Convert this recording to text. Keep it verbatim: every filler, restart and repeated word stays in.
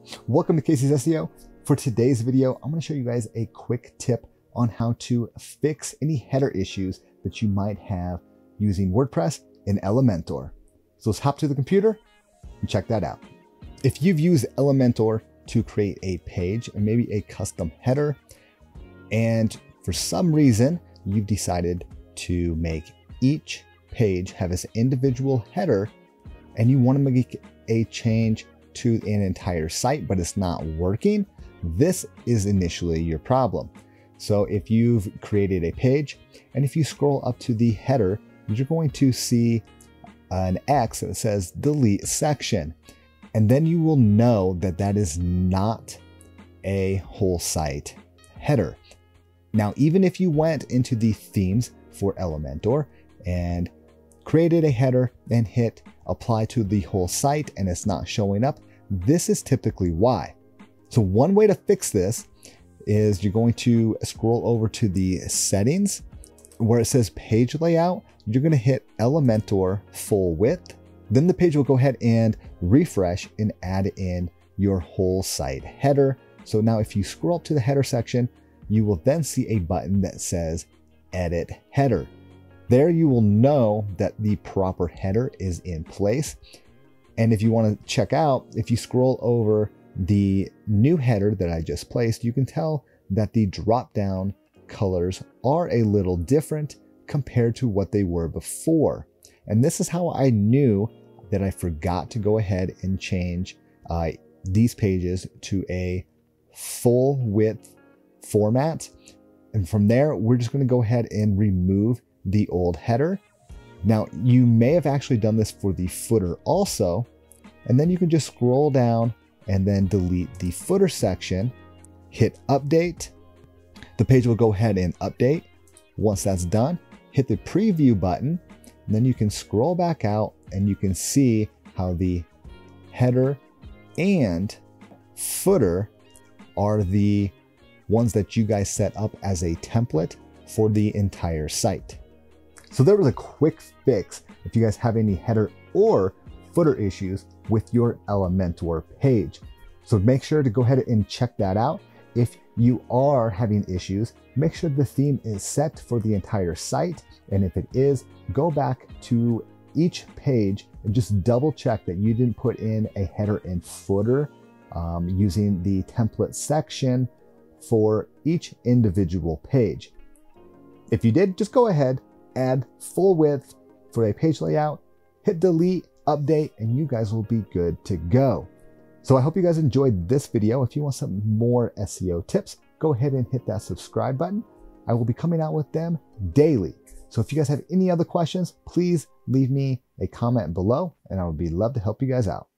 Welcome to Casey's S E O. For today's video, I'm going to show you guys a quick tip on how to fix any header issues that you might have using WordPress and Elementor. So let's hop to the computer and check that out. If you've used Elementor to create a page and maybe a custom header, and for some reason you've decided to make each page have its individual header and you want to make a change to an entire site, but it's not working, this is initially your problem. So if you've created a page and if you scroll up to the header, you're going to see an X that says delete section. And then you will know that that is not a whole site header. Now, even if you went into the themes for Elementor and created a header and hit apply to the whole site and it's not showing up, this is typically why. So one way to fix this is you're going to scroll over to the settings where it says page layout. You're going to hit Elementor full width. Then the page will go ahead and refresh and add in your whole site header. So now if you scroll up to the header section, you will then see a button that says edit header. There you will know that the proper header is in place. And if you want to check out, if you scroll over the new header that I just placed, you can tell that the drop-down colors are a little different compared to what they were before. And this is how I knew that I forgot to go ahead and change uh, these pages to a full width format. And from there, we're just going to go ahead and remove the old header. Now, you may have actually done this for the footer also, and then you can just scroll down and then delete the footer section, hit update. The page will go ahead and update. Once that's done, hit the preview button, and then you can scroll back out and you can see how the header and footer are the ones that you guys set up as a template for the entire site. So there was a quick fix if you guys have any header or footer issues with your Elementor page. So make sure to go ahead and check that out. If you are having issues, make sure the theme is set for the entire site. And if it is, go back to each page and just double check that you didn't put in a header and footer um, using the template section for each individual page. If you did, just go ahead, add full width for a page layout, hit delete, update, and you guys will be good to go. So I hope you guys enjoyed this video. If you want some more S E O tips, go ahead and hit that subscribe button. I will be coming out with them daily. So if you guys have any other questions, please leave me a comment below and I would be love to help you guys out.